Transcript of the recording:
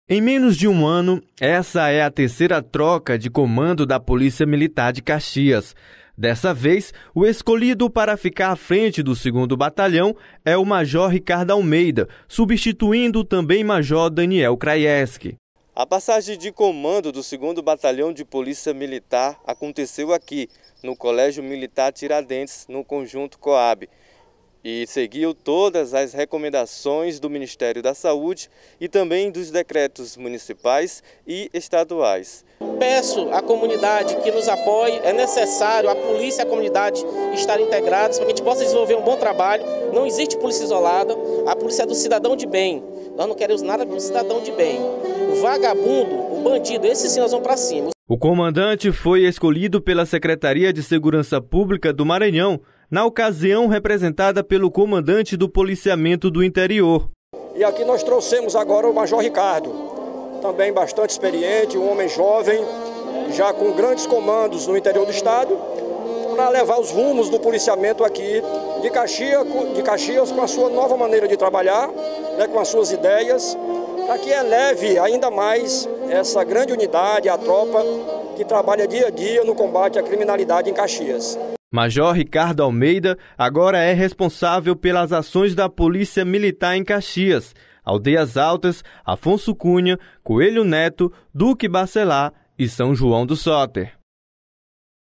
Em menos de um ano, essa é a terceira troca de comando da Polícia Militar de Caxias. Dessa vez, o escolhido para ficar à frente do 2º Batalhão é o Major Ricardo Almeida, substituindo também Major Daniel Krajewski. A passagem de comando do 2º Batalhão de Polícia Militar aconteceu aqui, no Colégio Militar Tiradentes, no Conjunto Coab, e seguiu todas as recomendações do Ministério da Saúde e também dos decretos municipais e estaduais. Peço à comunidade que nos apoie, é necessário a polícia e a comunidade estarem integrados para que a gente possa desenvolver um bom trabalho. Não existe polícia isolada, a polícia é do cidadão de bem, nós não queremos nada com o cidadão de bem. O vagabundo, o bandido, esses sim nós vamos para cima. O comandante foi escolhido pela Secretaria de Segurança Pública do Maranhão, na ocasião representada pelo comandante do Policiamento do Interior. E aqui nós trouxemos agora o Major Ricardo, também bastante experiente, um homem jovem, já com grandes comandos no interior do estado, para levar os rumos do policiamento aqui de Caxias com a sua nova maneira de trabalhar, né, com as suas ideias, para que eleve ainda mais essa grande unidade, a tropa que trabalha dia a dia no combate à criminalidade em Caxias. Major Ricardo Almeida agora é responsável pelas ações da Polícia Militar em Caxias, Aldeias Altas, Afonso Cunha, Coelho Neto, Duque Bacelar e São João do Soter.